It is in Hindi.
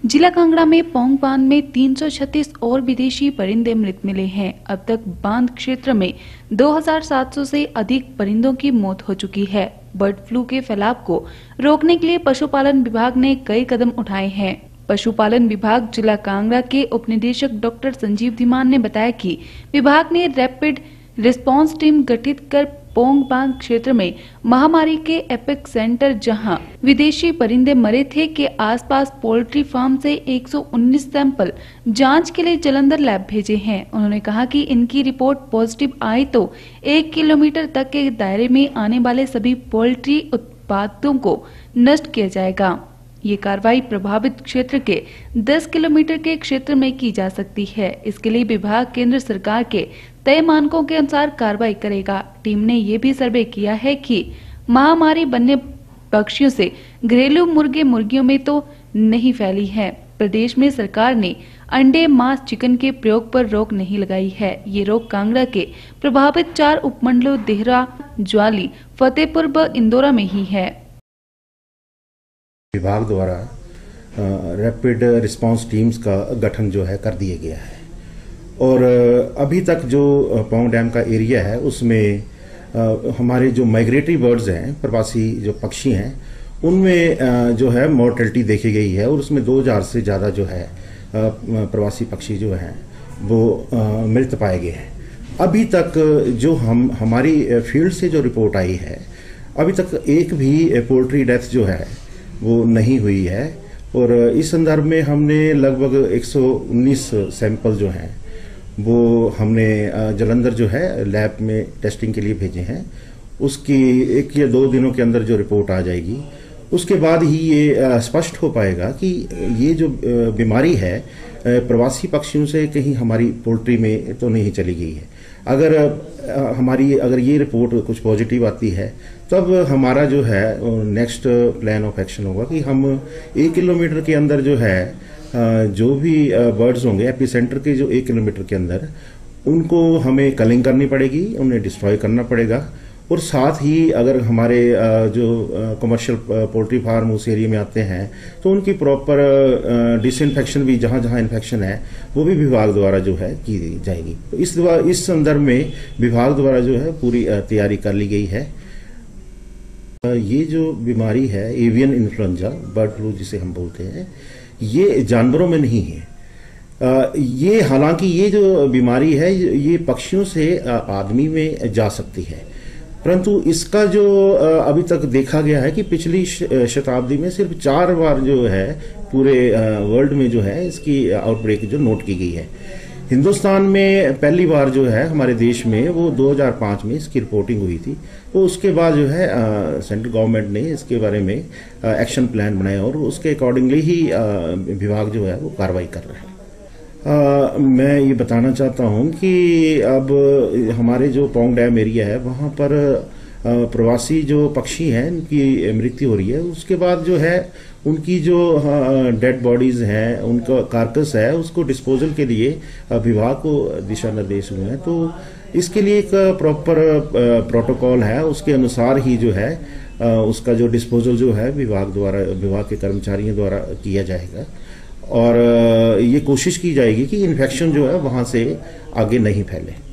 जिला कांगड़ा में पौंग बांध में 336 और विदेशी परिंदे मृत मिले हैं। अब तक बांध क्षेत्र में 2700 से अधिक परिंदों की मौत हो चुकी है। बर्ड फ्लू के फैलाव को रोकने के लिए पशुपालन विभाग ने कई कदम उठाए हैं। पशुपालन विभाग जिला कांगड़ा के उपनिदेशक डॉक्टर संजीव धीमान ने बताया कि विभाग ने रैपिड रिस्पांस टीम गठित कर पौंग बांध क्षेत्र में महामारी के एपिक सेंटर जहां विदेशी परिंदे मरे थे के आसपास पोल्ट्री फार्म से 119 सैंपल जांच के लिए जालंधर लैब भेजे हैं। उन्होंने कहा कि इनकी रिपोर्ट पॉजिटिव आई तो 1 किलोमीटर तक के दायरे में आने वाले सभी पोल्ट्री उत्पादों को नष्ट किया जाएगा। ये कार्रवाई प्रभावित क्षेत्र के 10 किलोमीटर के क्षेत्र में की जा सकती है। इसके लिए विभाग केंद्र सरकार के तय मानकों के अनुसार कार्रवाई करेगा। टीम ने ये भी सर्वे किया है कि महामारी वन्य पक्षियों से घरेलू मुर्गे मुर्गियों में तो नहीं फैली है। प्रदेश में सरकार ने अंडे, मांस, चिकन के प्रयोग पर रोक नहीं लगाई है। ये रोक कांगड़ा के प्रभावित 4 उपमंडलों देहरा, ज्वाली, फतेहपुर व इंदौरा में ही है। विभाग द्वारा रैपिड रिस्पांस टीम्स का गठन जो है कर दिया गया है और अभी तक जो पौंग डैम का एरिया है उसमें हमारे जो माइग्रेटरी बर्ड्स हैं, प्रवासी जो पक्षी हैं, उनमें जो है मोर्टेलिटी देखी गई है और उसमें 2000 से ज़्यादा जो है प्रवासी पक्षी जो हैं वो मृत पाए गए हैं। अभी तक जो हमारी फील्ड से जो रिपोर्ट आई है, अभी तक एक भी पोल्ट्री डेथ जो है वो नहीं हुई है और इस संदर्भ में हमने लगभग 119 सैंपल जो हैं वो हमने जालंधर जो है लैब में टेस्टिंग के लिए भेजे हैं। उसकी 1 या 2 दिनों के अंदर जो रिपोर्ट आ जाएगी उसके बाद ही ये स्पष्ट हो पाएगा कि ये जो बीमारी है प्रवासी पक्षियों से कहीं हमारी पोल्ट्री में तो नहीं चली गई है। अगर ये रिपोर्ट कुछ पॉजिटिव आती है तब हमारा जो है नेक्स्ट प्लान ऑफ एक्शन होगा कि हम 1 किलोमीटर के अंदर जो है जो भी बर्ड्स होंगे एपी सेंटर के जो 1 किलोमीटर के अंदर उनको हमें कलिंग करनी पड़ेगी, उन्हें डिस्ट्रॉय करना पड़ेगा और साथ ही अगर हमारे जो कमर्शियल पोल्ट्री फार्म उस एरिया में आते हैं तो उनकी प्रॉपर डिसइंफेक्शन भी जहां जहां इन्फेक्शन है वो भी विभाग द्वारा जो है की जाएगी। तो इस संदर्भ में विभाग द्वारा जो है पूरी तैयारी कर ली गई है। ये जो बीमारी है एवियन इन्फ्लुएंजा, बर्ड फ्लू जिसे हम बोलते हैं, ये जानवरों में नहीं है। ये हालांकि ये जो बीमारी है ये पक्षियों से आदमी में जा सकती है, परंतु इसका जो अभी तक देखा गया है कि पिछली शताब्दी में सिर्फ 4 बार जो है पूरे वर्ल्ड में जो है इसकी आउटब्रेक जो नोट की गई है। हिंदुस्तान में पहली बार जो है हमारे देश में वो 2005 में इसकी रिपोर्टिंग हुई थी। तो उसके बाद जो है सेंट्रल गवर्नमेंट ने इसके बारे में एक्शन प्लान बनाया और उसके अकॉर्डिंगली ही विभाग जो है वो कार्रवाई कर रहा है। मैं ये बताना चाहता हूँ कि अब हमारे जो पौंग डैम एरिया है वहाँ पर प्रवासी जो पक्षी हैं उनकी मृत्यु हो रही है। उसके बाद जो है उनकी जो डेड बॉडीज हैं, उनका कार्कस है, उसको डिस्पोजल के लिए विभाग को दिशा निर्देश हुए हैं। तो इसके लिए एक प्रॉपर प्रोटोकॉल है, उसके अनुसार ही जो है उसका जो डिस्पोजल जो है विभाग के कर्मचारियों द्वारा किया जाएगा और ये कोशिश की जाएगी कि इन्फेक्शन जो है वहाँ से आगे नहीं फैले।